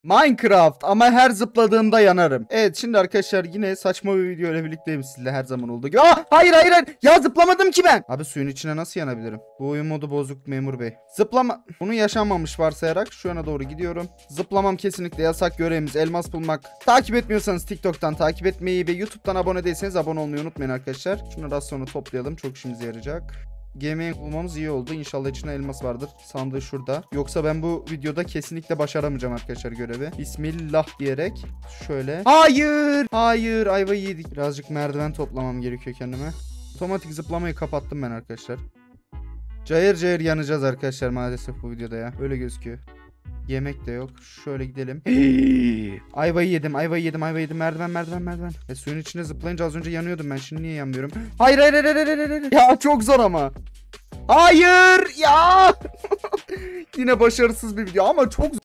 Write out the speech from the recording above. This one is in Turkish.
Minecraft ama her zıpladığımda yanarım. Evet şimdi arkadaşlar yine saçma bir video ile birlikteyim sizle her zaman olduğu gibi. Hayır hayır hayır. Ya zıplamadım ki ben. Abi suyun içine nasıl yanabilirim? Bu oyun modu bozuk memur bey. Zıplama. Bunu yaşanmamış varsayarak şu yana doğru gidiyorum. Zıplamam kesinlikle yasak, görevimiz elmas bulmak. Takip etmiyorsanız TikTok'tan takip etmeyi ve YouTube'dan abone değilseniz abone olmayı unutmayın arkadaşlar. Şunu az sonra toplayalım, çok işimize yarayacak. Gemiyi bulmamız iyi oldu. İnşallah içinde elmas vardır. Sandığı şurada. Yoksa ben bu videoda kesinlikle başaramayacağım arkadaşlar görevi. Bismillah diyerek. Şöyle. Hayır. Hayır. Ayvayı yedik. Birazcık merdiven toplamam gerekiyor kendime. Otomatik zıplamayı kapattım ben arkadaşlar. Cayır cayır yanacağız arkadaşlar maalesef bu videoda ya. Öyle gözüküyor. Yemek de yok. Şöyle gidelim. Ayvayı yedim, ayvayı yedim, ayvayı yedim. Merdiven, merdiven, merdiven. Suyun içine zıplayınca az önce yanıyordum ben. Şimdi niye yanmıyorum? Hayır, hayır, hayır, hayır, hayır, hayır. Ya çok zor ama. Hayır ya. Yine başarısız bir video ama çok zor.